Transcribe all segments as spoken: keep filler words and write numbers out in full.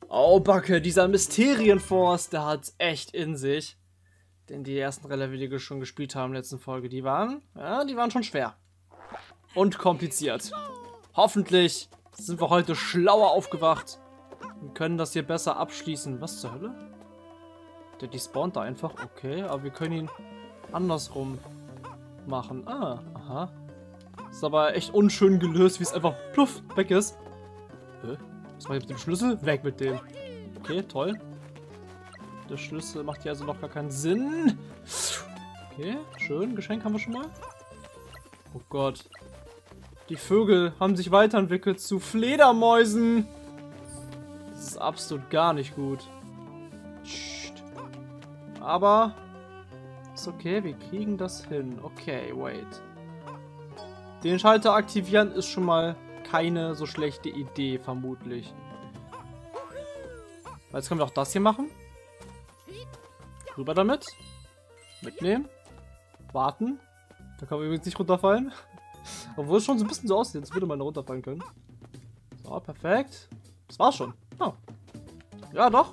Oh, Backe, dieser Mysterienforce, der hat's echt in sich. Denn die ersten Level, die wir schon gespielt haben in der letzten Folge, die waren, ja, die waren schon schwer. Und kompliziert. Hoffentlich sind wir heute schlauer aufgewacht und können das hier besser abschließen. Was zur Hölle? Der despawnt da einfach, okay, aber wir können ihn andersrum machen. Ah, aha. Ist aber echt unschön gelöst, wie es einfach pluff weg ist. Hä? Was war jetzt mit dem Schlüssel? Weg mit dem. Okay, toll. Der Schlüssel macht hier also noch gar keinen Sinn. Okay, schön. Geschenk haben wir schon mal. Oh Gott. Die Vögel haben sich weiterentwickelt zu Fledermäusen. Das ist absolut gar nicht gut. Psst. Aber ist okay, wir kriegen das hin. Okay, wait. Den Schalter aktivieren ist schon mal keine so schlechte Idee, vermutlich. Jetzt können wir auch das hier machen. Rüber damit. Mitnehmen. Warten. Da kann man übrigens nicht runterfallen. Obwohl es schon so ein bisschen so aussieht, als würde man da runterfallen können. So, perfekt. Das war's schon. Oh. Ja, doch.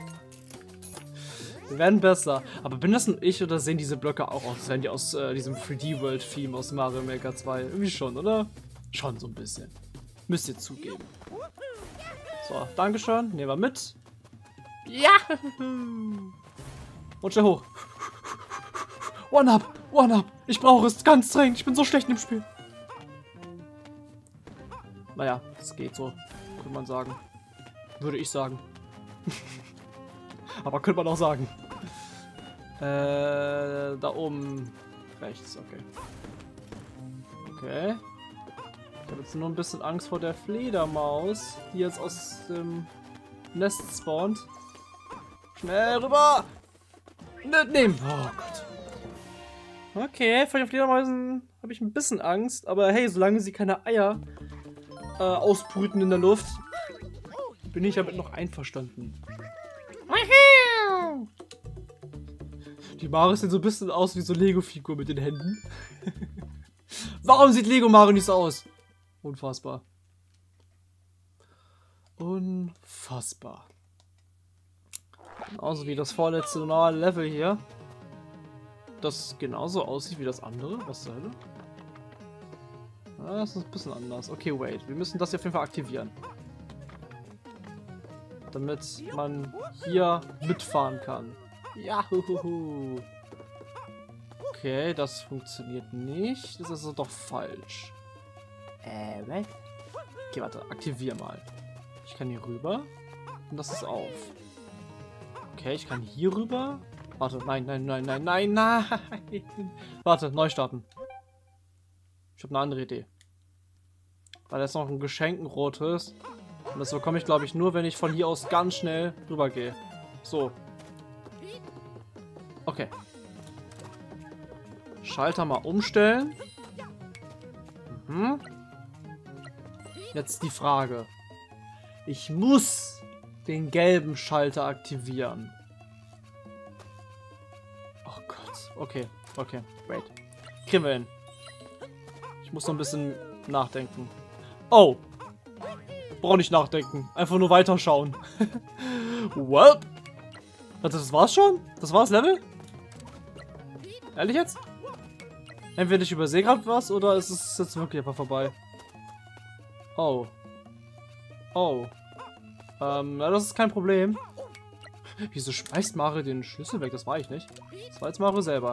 Wir werden besser. Aber bin das nur ich oder sehen diese Blöcke auch aus, als wären die aus äh, diesem drei D World Theme aus Mario Maker zwei? Irgendwie schon, oder? Schon so ein bisschen. Müsst ihr zugeben. So, Dankeschön. Nehmen wir mit. Ja! Und schnell hoch. One up! One up! Ich brauche es ganz dringend. Ich bin so schlecht im Spiel. Naja, es geht so. Könnte man sagen. Würde ich sagen. Aber könnte man auch sagen. Äh, da oben rechts, okay. Okay. Ich habe jetzt nur ein bisschen Angst vor der Fledermaus, die jetzt aus dem Nest spawnt. Schnell rüber! Mitnehmen! Oh Gott. Okay, vor den Fledermäusen habe ich ein bisschen Angst, aber hey, solange sie keine Eier äh, ausbrüten in der Luft, bin ich damit noch einverstanden. Die Mario sieht so ein bisschen aus wie so Lego-Figur mit den Händen. Warum sieht Lego Mario nicht so aus? Unfassbar. Unfassbar. Genauso wie das vorletzte normale Level hier. Das genauso aussieht wie das andere. Was zur Hölle? Ja, das ist ein bisschen anders. Okay, wait. Wir müssen das hier auf jeden Fall aktivieren. Damit man hier mitfahren kann. Ja, huhuhu. Okay, das funktioniert nicht. Das ist also doch falsch. Äh, was? Okay, warte. Aktivier mal. Ich kann hier rüber. Und das ist auf. Okay, ich kann hier rüber. Warte, nein, nein, nein, nein, nein, nein. Warte, neu starten. Ich habe eine andere Idee. Weil da ist noch ein Geschenk, ein rotes. Und das bekomme ich, glaube ich, nur, wenn ich von hier aus ganz schnell rüber gehe. So. Okay. Schalter mal umstellen. Mhm. Jetzt die Frage. Ich muss den gelben Schalter aktivieren. Oh Gott. Okay, okay. Wait. Kriegen wir hin. Ich muss noch ein bisschen nachdenken. Oh. Brauche nicht nachdenken. Einfach nur weiterschauen. What? Warte, das war's schon? Das war's Level? Ehrlich jetzt? Entweder ich übersehe gerade was oder ist es jetzt wirklich einfach vorbei? Oh. Oh. Ähm, ja, das ist kein Problem. Wieso schmeißt Mario den Schlüssel weg? Das war ich nicht. Das war jetzt Mario selber.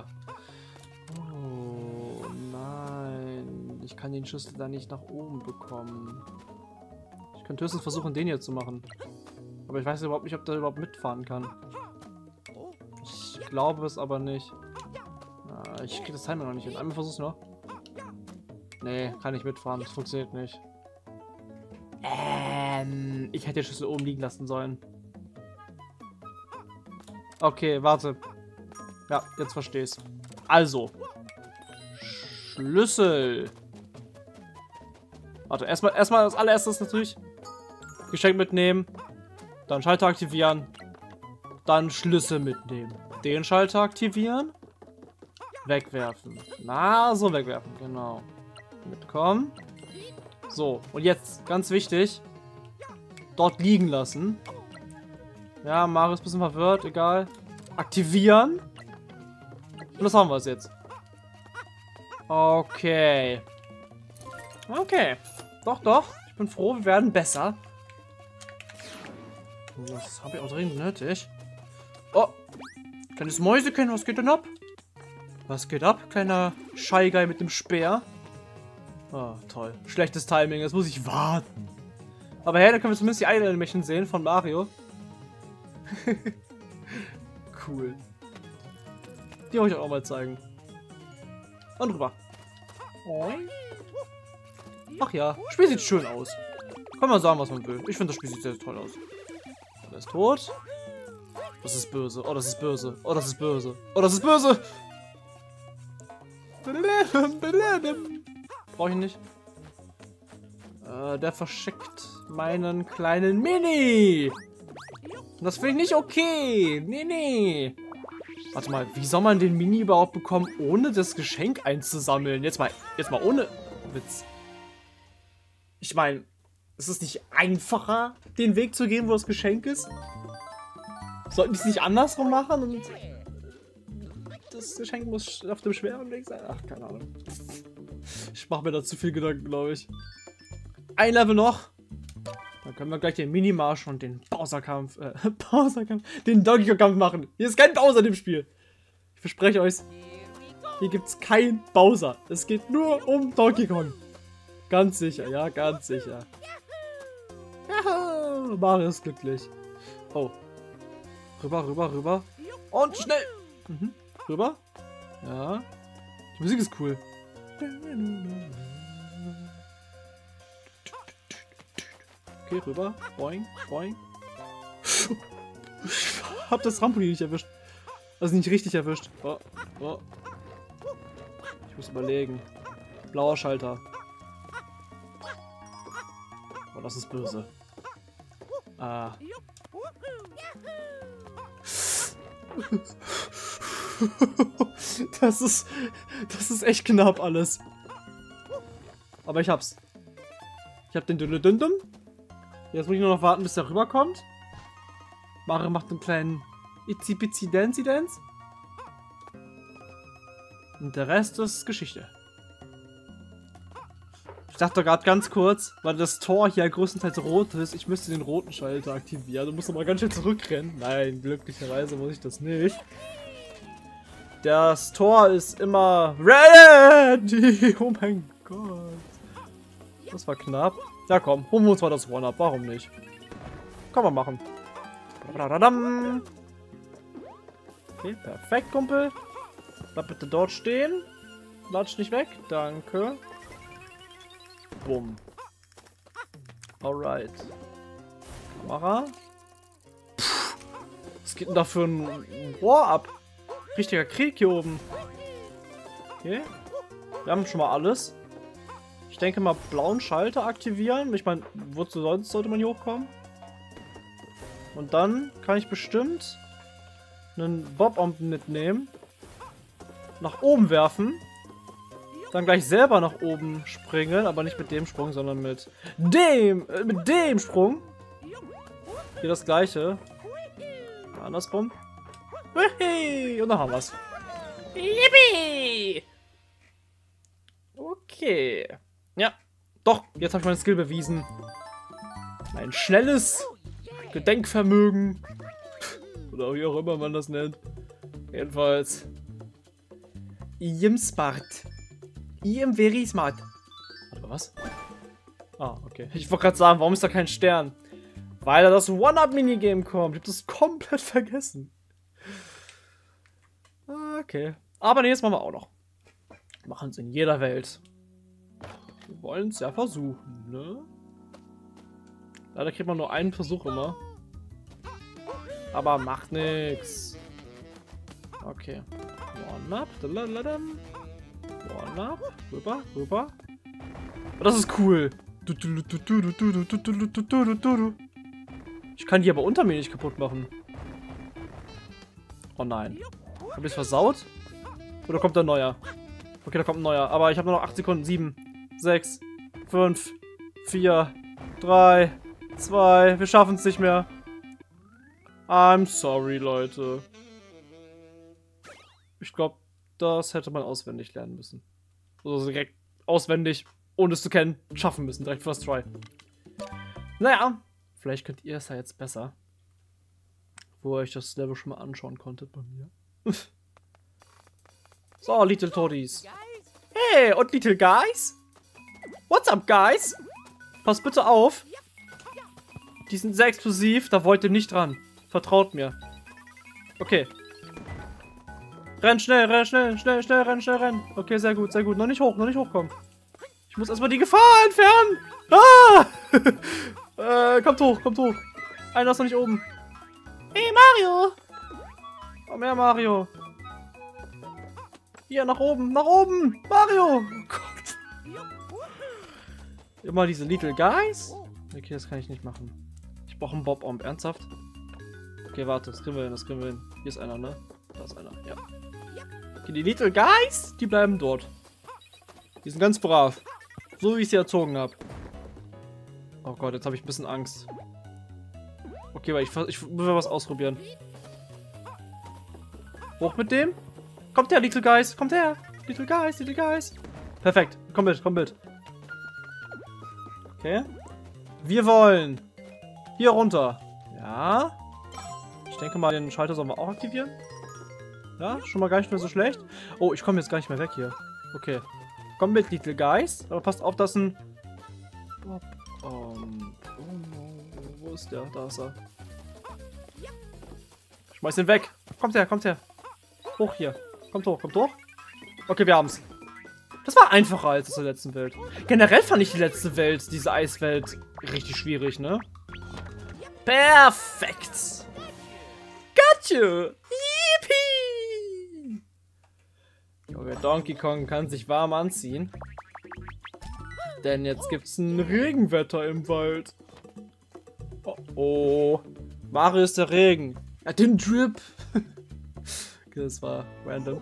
Oh, nein. Ich kann den Schlüssel da nicht nach oben bekommen. Ich könnte höchstens versuchen, den hier zu machen. Aber ich weiß überhaupt nicht, ob der überhaupt mitfahren kann. Ich glaube es aber nicht. Na, ich kriege das Timer noch nicht hin. Einmal versuch's noch. Nee, kann nicht mitfahren. Das funktioniert nicht. Ähm, ich hätte den Schlüssel oben liegen lassen sollen. Okay, warte. Ja, jetzt verstehe ich's. Also. Schlüssel. Warte, erstmal erstmal als allererstes natürlich Geschenk mitnehmen. Dann Schalter aktivieren. Dann Schlüssel mitnehmen. Den Schalter aktivieren. Wegwerfen. Na, so wegwerfen, genau. Mitkommen. So, und jetzt, ganz wichtig, dort liegen lassen. Ja, Mario ist ein bisschen verwirrt, egal. Aktivieren. Und das haben wir jetzt. Okay. Okay. Doch, doch. Ich bin froh, wir werden besser. Das habe ich auch dringend nötig. Oh. Kleines Mäusechen, was geht denn ab? Was geht ab, kleiner Shy Guy mit dem Speer? Oh, toll. Schlechtes Timing, jetzt muss ich warten. Aber hey, da können wir zumindest die Eilenmächen sehen von Mario. Cool. Die wollte ich auch mal zeigen. Und rüber. Ach ja, das Spiel sieht schön aus. Kann man sagen, was man will. Ich finde, das Spiel sieht sehr toll aus. Er ist tot. Das ist böse. Oh, das ist böse. Oh, das ist böse. Oh, das ist böse. Brauche ich nicht. Äh, der verschickt meinen kleinen Mini. Das finde ich nicht okay. Nee, nee. Warte mal, wie soll man den Mini überhaupt bekommen, ohne das Geschenk einzusammeln? Jetzt mal, jetzt mal ohne Witz. Ich meine, ist es nicht einfacher, den Weg zu gehen, wo das Geschenk ist? Sollten die es nicht andersrum machen? Und das Geschenk muss auf dem schweren Weg sein? Ach, keine Ahnung. Ich mache mir da zu viel Gedanken, glaube ich. Ein Level noch. Dann können wir gleich den Mini-Marsch und den Bowser-Kampf, äh, Bowser-Kampf, den Donkey Kong-Kampf machen. Hier ist kein Bowser in dem Spiel. Ich verspreche euch, hier gibt es kein Bowser. Es geht nur um Donkey Kong. Ganz sicher, ja, ganz sicher. Ja, Mario ist glücklich. Oh. Rüber, rüber, rüber. Und schnell. Mhm. Rüber. Ja. Die Musik ist cool. Okay, rüber. Boing, boing. Ich hab das Trampolin nicht erwischt. Also nicht richtig erwischt. Oh, oh. Ich muss überlegen. Blauer Schalter. Oh, das ist böse. Ah. Das ist... Das ist echt knapp alles. Aber ich hab's. Ich hab den Dünne-Dündum. Jetzt muss ich nur noch warten, bis der rüberkommt. Mario macht einen kleinen Itzi-Bitzi-Dancy-Dance. Und der Rest ist Geschichte. Ich dachte gerade ganz kurz, weil das Tor hier größtenteils rot ist, ich müsste den roten Schalter aktivieren. Du musst aber ganz schön zurückrennen. Nein, glücklicherweise muss ich das nicht. Das Tor ist immer ready. Oh mein Gott. Das war knapp. Ja komm, holen wir uns mal das One-Up. Warum nicht? Kann man machen. Okay, perfekt, Kumpel. Bleib bitte dort stehen. Latsch nicht weg. Danke. Bumm. Alright. Kamera. Puh. Was geht denn da für ein Rohr ab? Richtiger Krieg hier oben. Okay. Wir haben schon mal alles. Ich denke mal, blauen Schalter aktivieren. Ich meine, wozu sonst sollte man hier hochkommen? Und dann kann ich bestimmt einen Bob-Omb mitnehmen. Nach oben werfen. Dann gleich selber nach oben springen. Aber nicht mit dem Sprung, sondern mit dem, äh, mit dem Sprung. Hier das gleiche. Andersrum. Und dann haben wir's. Yippie! Okay. Ja. Doch, jetzt habe ich meinen Skill bewiesen. Mein schnelles Gedenkvermögen. Oder wie auch immer man das nennt. Jedenfalls. I am smart. I am very smart. Warte, was? Ah, okay. Ich wollte gerade sagen, warum ist da kein Stern? Weil da das One-Up-Minigame kommt. Ich hab das komplett vergessen. Okay. Aber nee, das machen wir auch noch. Machen es in jeder Welt. Wir wollen es ja versuchen, ne? Leider kriegt man nur einen Versuch immer. Aber macht nix. Okay. One-Up. One-Up. Rüber, rüber. Oh, das ist cool. Ich kann die aber unter mir nicht kaputt machen. Oh nein. Hab ich's versaut? Oder kommt da ein neuer? Okay, da kommt ein neuer. Aber ich habe nur noch acht Sekunden. sieben, sechs, fünf, vier, drei, zwei. Wir schaffen es nicht mehr. I'm sorry, Leute. Ich glaube, das hätte man auswendig lernen müssen. Also direkt auswendig, ohne es zu kennen, schaffen müssen. Direkt first try. Naja, vielleicht könnt ihr es ja jetzt besser. Wo ihr euch das Level schon mal anschauen konntet bei mir. So, Little Toadies. Hey, und Little Guys? What's up, Guys? Passt bitte auf. Die sind sehr explosiv, da wollt ihr nicht dran. Vertraut mir. Okay. Renn schnell, renn schnell, schnell, schnell, renn, schnell, renn. Okay, sehr gut, sehr gut. Noch nicht hoch, noch nicht hochkommen. Ich muss erstmal die Gefahr entfernen. Ah! äh, kommt hoch, kommt hoch. Einer ist noch nicht oben. Hey, Mario. Komm her, Mario. Hier, nach oben, nach oben. Mario. Oh Gott. Immer diese Little Guys. Okay, das kann ich nicht machen. Ich brauche einen Bob-Omb. Ernsthaft? Okay, warte, das kriegen wir hin, das kriegen wir hin. Hier ist einer, ne? Da ist einer, ja. Okay, die Little Guys, die bleiben dort. Die sind ganz brav. So wie ich sie erzogen habe. Oh Gott, jetzt habe ich ein bisschen Angst. Okay, weil ich, ich will was ausprobieren. Hoch mit dem. Kommt her, Little Guys. Kommt her. Little Guys, Little Guys. Perfekt. Komm mit, komm mit. Okay. Wir wollen hier runter. Ja. Ich denke mal, den Schalter sollen wir auch aktivieren. Ja, schon mal gar nicht mehr so schlecht. Oh, ich komme jetzt gar nicht mehr weg hier. Okay. Komm mit, Little Guys. Aber passt auf, dass ein... Bob. Um, oh no. Wo ist der? Da ist er. Schmeiß ihn weg. Kommt her, kommt her. Hoch hier. Kommt hoch, kommt hoch. Okay, wir haben's. Das war einfacher als in der letzten Welt. Generell fand ich die letzte Welt, diese Eiswelt, richtig schwierig, ne? Perfekt. Gotcha. Yippie. Junge, Donkey Kong kann sich warm anziehen. Denn jetzt gibt's ein Regenwetter im Wald. Oh, oh. Mario ist der Regen. Er hat den Drip. Okay, das war random.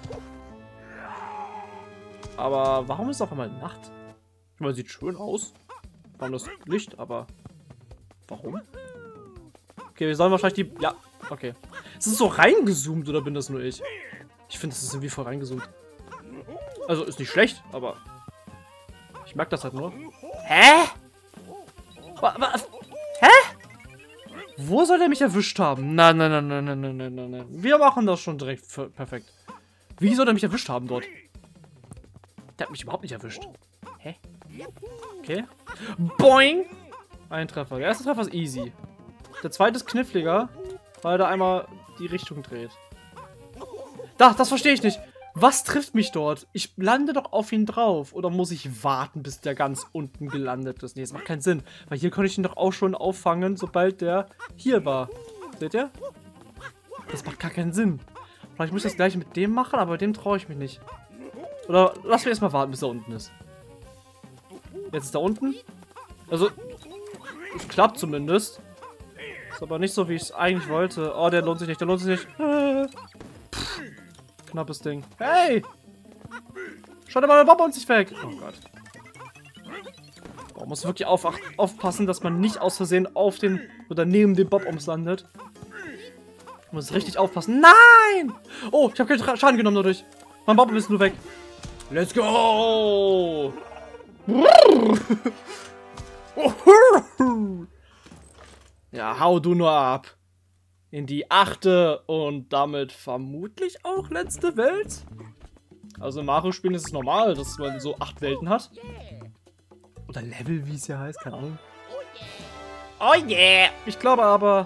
Aber warum ist es auf einmal Nacht? Ich meine, sieht schön aus. Warum das Licht, aber warum? Okay, wir sollen wahrscheinlich die... Ja, okay. Ist es so reingezoomt oder bin das nur ich? Ich finde, das ist irgendwie voll reingezoomt. Also, ist nicht schlecht, aber... Ich merke das halt nur. Hä? Was? was? Hä? Wo soll der mich erwischt haben? Nein, nein, nein, nein, nein, nein, nein, nein, nein. Wir machen das schon direkt perfekt. Wie soll der mich erwischt haben dort? Der hat mich überhaupt nicht erwischt. Hä? Okay. Boing! Ein Treffer. Der erste Treffer ist easy. Der zweite ist kniffliger, weil er da einmal die Richtung dreht. Da, das verstehe ich nicht. Was trifft mich dort? Ich lande doch auf ihn drauf. Oder muss ich warten, bis der ganz unten gelandet ist? Nee, das macht keinen Sinn. Weil hier konnte ich ihn doch auch schon auffangen, sobald der hier war. Seht ihr? Das macht gar keinen Sinn. Vielleicht muss ich das gleiche mit dem machen, aber dem traue ich mich nicht. Oder lass mich erstmal warten, bis er unten ist. Jetzt ist er unten. Also, es klappt zumindest. Ist aber nicht so, wie ich es eigentlich wollte. Oh, der lohnt sich nicht, der lohnt sich nicht. Äh. Pff, knappes Ding. Hey! Schaut mal, der Bob uns nicht weg. Oh Gott. Man muss wirklich auf, aufpassen, dass man nicht aus Versehen auf den oder neben dem Bob ums landet. Man muss richtig aufpassen. Nein! Oh, ich habe keinen Schaden genommen dadurch. Mein Bob ist nur weg. Let's go! Ja, hau du nur ab. In die achte und damit vermutlich auch letzte Welt. Also in Mario-Spielen ist es normal, dass man so acht Welten hat. Oder Level, wie es ja heißt, keine Ahnung. Oh yeah! Ich glaube aber,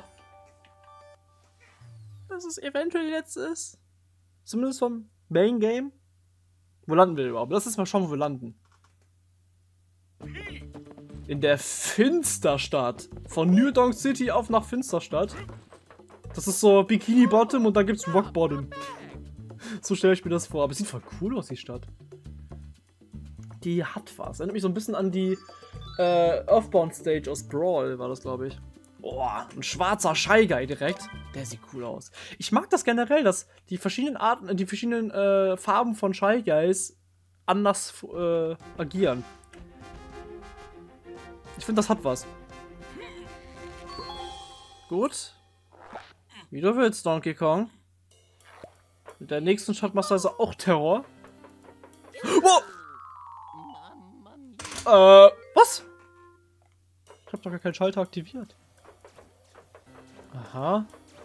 dass es eventuell jetzt ist. Zumindest vom Main Game. Wo landen wir überhaupt? Lass uns mal schauen, wo wir landen. In der Finsterstadt. Von New Donk City auf nach Finsterstadt. Das ist so Bikini Bottom und da gibt's Rock Bottom. So stelle ich mir das vor. Aber es sieht voll cool aus, die Stadt. Die hat was. Erinnert mich so ein bisschen an die äh, Earthbound Stage aus Brawl, war das, glaube ich. Boah, ein schwarzer Shy Guy direkt. Der sieht cool aus. Ich mag das generell, dass die verschiedenen Arten, die verschiedenen äh, Farben von Shy Guys anders äh, agieren. Ich finde, das hat was. Gut. Wie du willst, Donkey Kong. Mit der nächsten Shot machst du also auch Terror. Wow. Äh, was? Ich hab doch gar keinen Schalter aktiviert. Aha.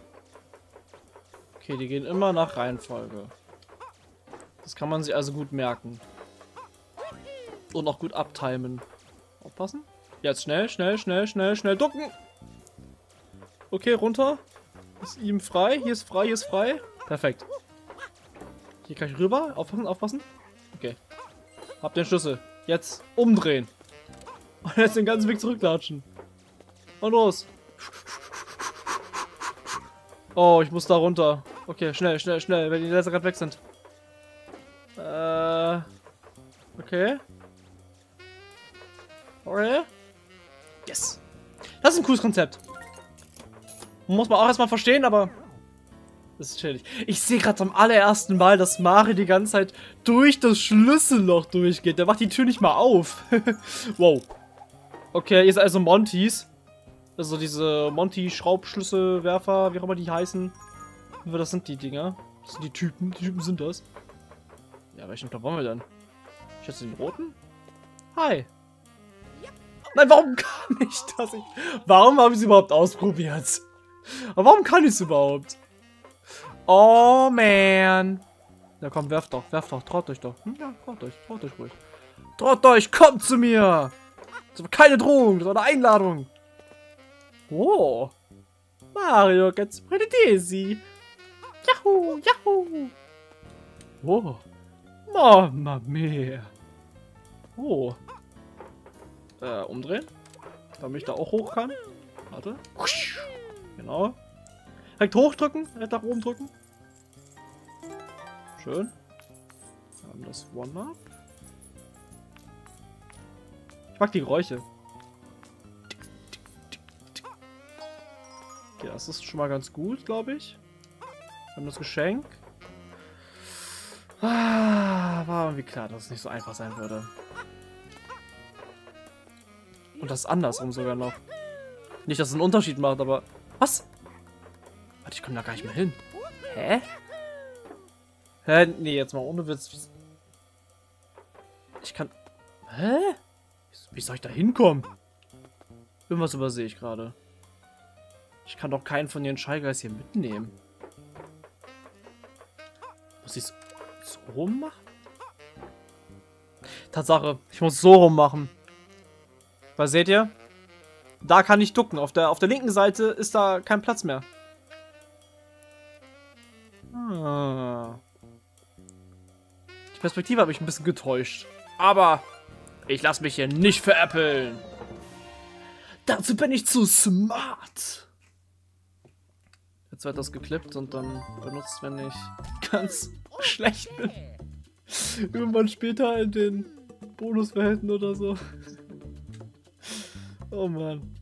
Okay, die gehen immer nach Reihenfolge. Das kann man sich also gut merken. Und auch gut abtimen. Aufpassen. Jetzt schnell, schnell, schnell, schnell, schnell ducken. Okay, runter. Ist ihm frei. Hier ist frei, hier ist frei. Perfekt. Hier kann ich rüber. Aufpassen, aufpassen. Okay. Hab den Schlüssel. Jetzt umdrehen. Und jetzt den ganzen Weg zurücklatschen. Und los. Oh, ich muss da runter. Okay, schnell, schnell, schnell, wenn die Laser gerade weg sind. Äh. Okay. Okay. Yes. Das ist ein cooles Konzept. Muss man auch erstmal verstehen, aber das ist chillig. Ich sehe gerade zum allerersten Mal, dass Mario die ganze Zeit durch das Schlüsselloch durchgeht. Der macht die Tür nicht mal auf. Wow. Okay, ihr seid also Montys. Also diese Monty-Schraubschlüsselwerfer, wie auch immer die heißen. Das sind die Dinger. Das sind die Typen. Die Typen sind das. Ja, welchen Plan wollen wir denn? Ich jetzt den roten? Hi. Nein, warum kann ich das nicht? Warum habe ich es überhaupt ausprobiert? Aber warum kann ich es überhaupt? Oh, man. Ja, komm, werft doch, werft doch, traut euch doch. Hm, ja, traut euch, traut euch ruhig. Traut euch, kommt zu mir. Das war keine Drohung, das war eine Einladung. Oh. Mario gets pretty dizzy. Yahoo, yahoo. Oh. Mamma mia. Oh. Äh, umdrehen. Damit ich da auch hoch kann. Warte. Genau. Direkt hochdrücken, direkt nach oben drücken. Schön. Wir haben das One-Up. Ich mag die Geräusche. Okay, das ist schon mal ganz gut, glaube ich. Wir haben das Geschenk. Ah, war irgendwie klar, dass es nicht so einfach sein würde. Und das andersrum sogar noch. Nicht, dass es einen Unterschied macht, aber... Was? Warte, ich komme da gar nicht mehr hin. Hä? Hä? Nee, jetzt mal ohne Witz. Ich kann... Hä? Wie soll ich da hinkommen? Irgendwas übersehe ich gerade. Ich kann doch keinen von den Shy Guys hier mitnehmen. Muss ich es so rum machen? Tatsache, ich muss so rum machen. Was seht ihr? Da kann ich ducken. Auf der, auf der linken Seite ist da kein Platz mehr. Ah. Die Perspektive habe ich ein bisschen getäuscht. Aber ich lasse mich hier nicht veräppeln. Dazu bin ich zu smart. Jetzt wird das geklippt und dann benutzt, wenn ich ganz schlecht bin. Irgendwann später in den Bonuswelten oder so. Oh Mann.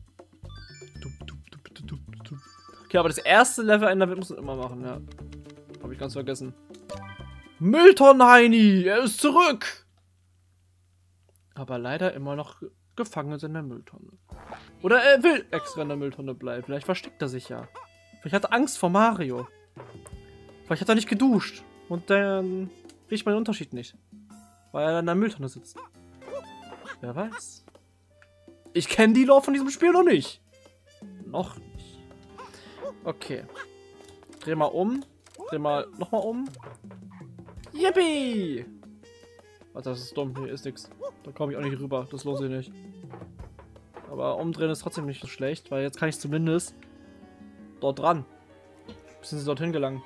Okay, aber das erste Level in der Welt muss man immer machen, ja. Habe ich ganz vergessen. Mülltonnen-Heini, er ist zurück! Aber leider immer noch gefangen in der Mülltonne. Oder er will extra in der Mülltonne bleiben. Vielleicht versteckt er sich ja. Vielleicht hat er Angst vor Mario. Vielleicht hat er nicht geduscht. Und dann riecht man den Unterschied nicht. Weil er in der Mülltonne sitzt. Wer weiß. Ich kenne die Lore von diesem Spiel noch nicht. Noch nicht. Okay. Dreh mal um. Dreh mal nochmal um. Yippie! Warte, das ist dumm. Hier ist nichts. Da komme ich auch nicht rüber. Das lohnt sich nicht. Aber umdrehen ist trotzdem nicht so schlecht, weil jetzt kann ich zumindest dort dran. Bis sie dorthin gelangen.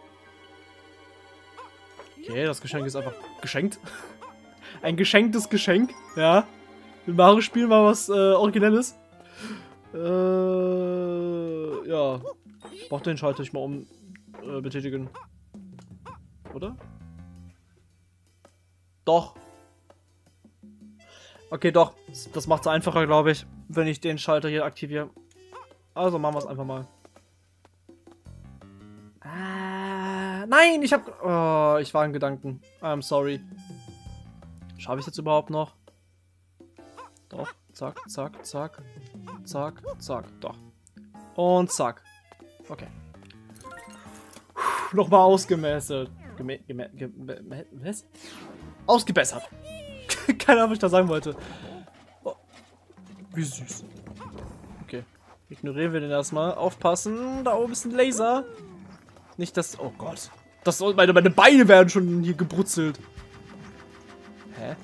Okay, das Geschenk ist einfach geschenkt. Ein geschenktes Geschenk. Ja. Mit Mario spielen mal was äh, Originelles. Äh, ja. Ich brauch den Schalter ich mal um äh, betätigen. Oder? Doch. Okay, doch. Das macht es einfacher, glaube ich, wenn ich den Schalter hier aktiviere. Also machen wir es einfach mal. Ah, nein, ich hab... Oh, ich war in Gedanken. I'm sorry. Schaffe ich es jetzt überhaupt noch? Doch. Zack, zack, zack. Zack, zack. Doch. Und zack. Okay. Nochmal ausgemäßelt. Gemä gemä gemä was? Ausgebessert. Keine Ahnung, was ich da sagen wollte. Oh. Wie süß. Okay. Ignorieren wir den erstmal. Aufpassen. Da oben ist ein Laser. Nicht das. Oh Gott. Das soll, meine, meine Beine werden schon hier gebrutzelt. Hä?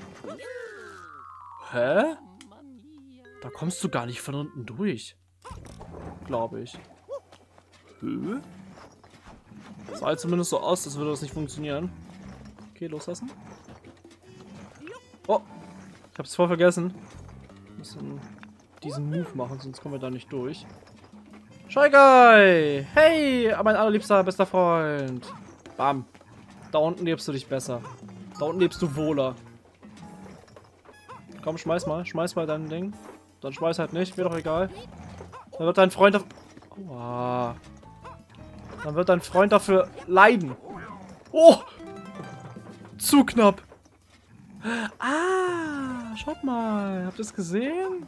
Hä? Da kommst du gar nicht von unten durch. Glaube ich. Hä? Das sah halt zumindest so aus, als würde das nicht funktionieren. Okay, loslassen. Oh! Ich hab's voll vergessen. Wir müssen diesen Move machen, sonst kommen wir da nicht durch. Shy Guy! Hey, mein allerliebster, bester Freund. Bam. Da unten lebst du dich besser. Da unten lebst du wohler. Komm, schmeiß mal. Schmeiß mal dein Ding. Dann schmeiß halt nicht. Mir doch egal. Dann wird dein Freund auf... Aua. Dann wird dein Freund dafür leiden. Oh! Zu knapp. Ah, schaut mal. Habt ihr es gesehen?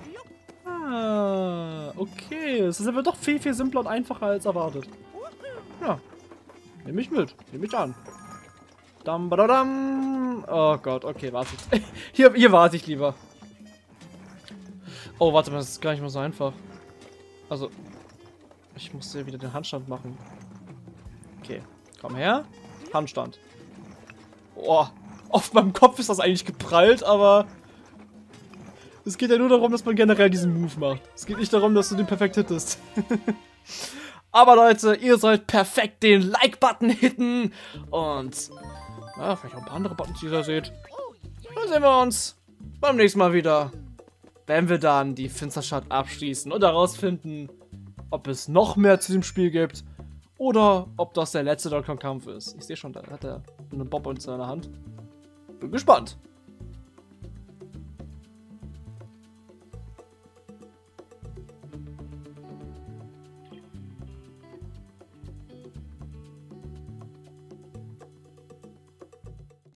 Ah, okay. Es ist aber doch viel, viel simpler und einfacher als erwartet. Ja. Nehme ich mit. Nehme ich an. Dam, badadam. Oh Gott, okay, wartet. Hier, hier warte ich lieber. Oh, warte mal, das ist gar nicht mal so einfach. Also, ich muss ja wieder den Handstand machen. Okay, komm her. Handstand. Oh, auf meinem Kopf ist das eigentlich geprallt, aber es geht ja nur darum, dass man generell diesen Move macht. Es geht nicht darum, dass du den perfekt hittest. Aber Leute, ihr sollt perfekt den Like-Button hitten und ja, vielleicht auch ein paar andere Buttons, die ihr da seht. Dann sehen wir uns beim nächsten Mal wieder, wenn wir dann die Finsterstadt abschließen und herausfinden, ob es noch mehr zu dem Spiel gibt oder ob das der letzte Donkey Kong Kampf ist. Ich sehe schon, da hat er einen Bob in seiner Hand. Bin gespannt.